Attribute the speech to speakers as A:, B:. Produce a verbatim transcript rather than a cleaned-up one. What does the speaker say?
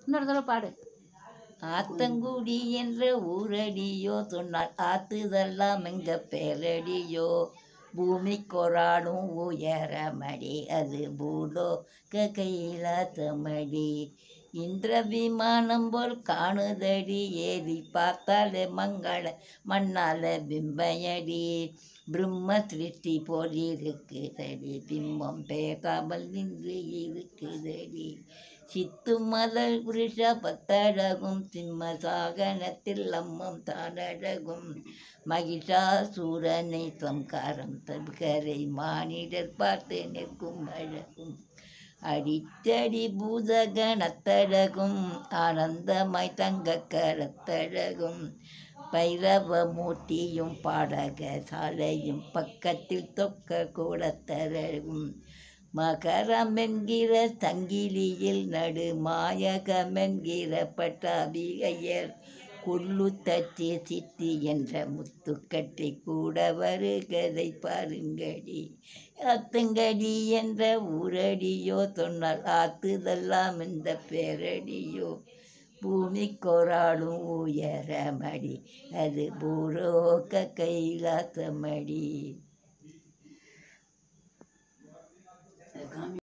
A: இன்னொரு தடவை பாடு. ஆத்தங்குடி என்ற ஊரடியோ சொன்னால் ஆத்துதெல்லாம் எங்க பேரடியோ, பூமி கொராடும் உயரமடி அது பூலோக கைலாசமடி. இந்திர விமானம் போல் காணுதடி ஏறி பார்த்தாலே மங்கள மண்ணால பிம்பயடி. பிரம்ம சிருஷ்டி போல் இருக்குதடி பிம்பம் பேசாமல் நின்று இருக்குதடி. சித்து மதல் புருஷ பத்தழகும் சிம்ம சாகனத்தில் அம்மம் தானழகும். மகிஷாசூரனை சம்காரம் தற்கரை மானிடர் பார்த்து நிற்கும் அழகும். அடித்தடி பூதகணத்தழகும் ஆனந்தமாய் தங்க கரத்தழகும். பைரவ மூர்த்தியும் பாடக சாலையும் பக்கத்தில் தொக்க கூடத்தழகும். மகரமென்கிற சங்கிலியில் நடு மாயகமென்கிற பட்டாபிகையர் கொல்லு தச்சு சித்தி என்ற முத்துக்கட்டை கூட வருகதை பாருங்கடி. ஆத்துங்கடி என்ற ஊரடியோ சொன்னால் ஆத்துதெல்லாம் இந்த பேரடியோ, பூமி கொராடும் உயரமடி அது பூலோக கைலாசமடி.